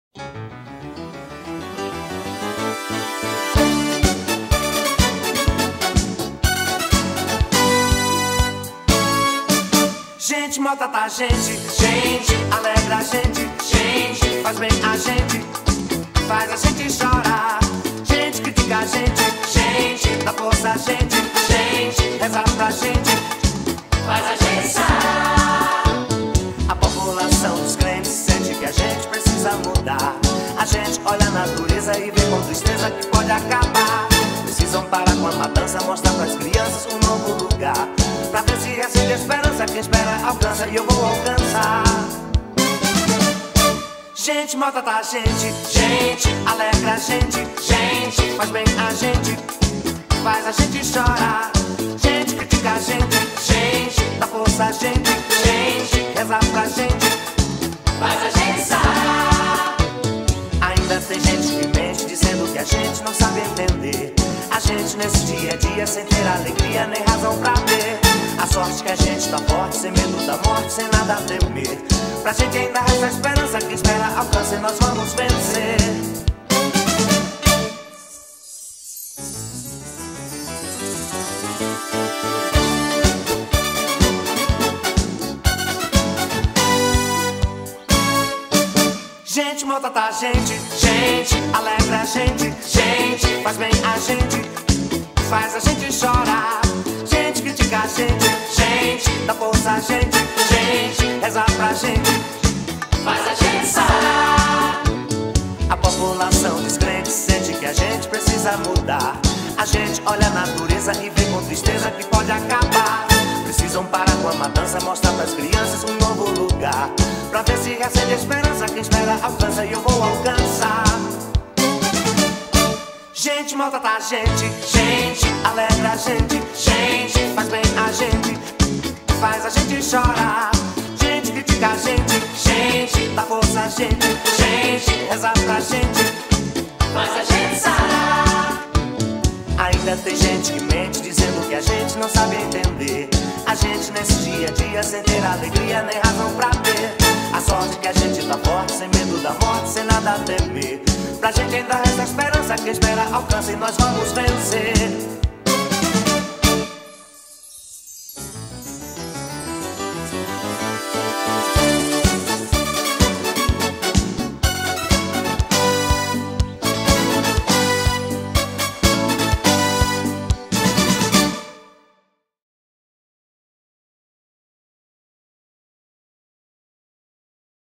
Gente maltrata a gente, gente alegra a gente, gente faz bem a gente, faz a gente chorar. Gente critica a gente, gente dá força a gente, gente reza pra gente, faz a gente sarar. A população dos crentes sente que a gente precisa mudar. A gente olha a natureza e vê com tristeza que pode acabar. Precisam parar com a matança, mostrar pras crianças um novo lugar, pra ver se acende a esperança. Quem espera alcança e eu vou alcançar. Gente maltrata a gente, gente alegra a gente, gente faz bem a gente, faz a gente chorar. Gente critica a gente, gente dá força a gente, gente reza pra gente, faz a gente sarar. Ainda tem gente que mente dizendo que a gente não sabe entender. A gente nesse dia a dia sem ter alegria nem razão pra ver. A sorte que a gente tá forte, sem medo da morte, sem nada a temer. Pra gente ainda resta esperança, quem espera alcança e nós vamos vencer. Gente maltrata a gente, gente alegra a gente, gente faz bem a gente, faz a gente chorar. Gente critica a gente, gente dá força a gente, gente reza pra gente, faz a gente sarar. A população descrente sente que a gente precisa mudar. A gente olha a natureza e vê com tristeza que pode acabar. Precisam parar com a matança, mostrar pras crianças um novo lugar, pra ver se acende a esperança. Quem espera alcança e eu vou alcançar. Gente maltrata a gente, gente alegra a gente, gente faz bem a gente, faz a gente chorar. Gente critica a gente, gente dá força a gente, gente reza pra gente, faz a gente sarar. Ainda tem gente que mente dizendo que a gente não sabe entender. A gente nesse dia a dia sem ter alegria nem razão pra ter. A sorte que a gente tá forte, sem medo da morte, sem nada a temer. Pra gente ainda resta esperança, quem espera alcança e nós vamos vencer.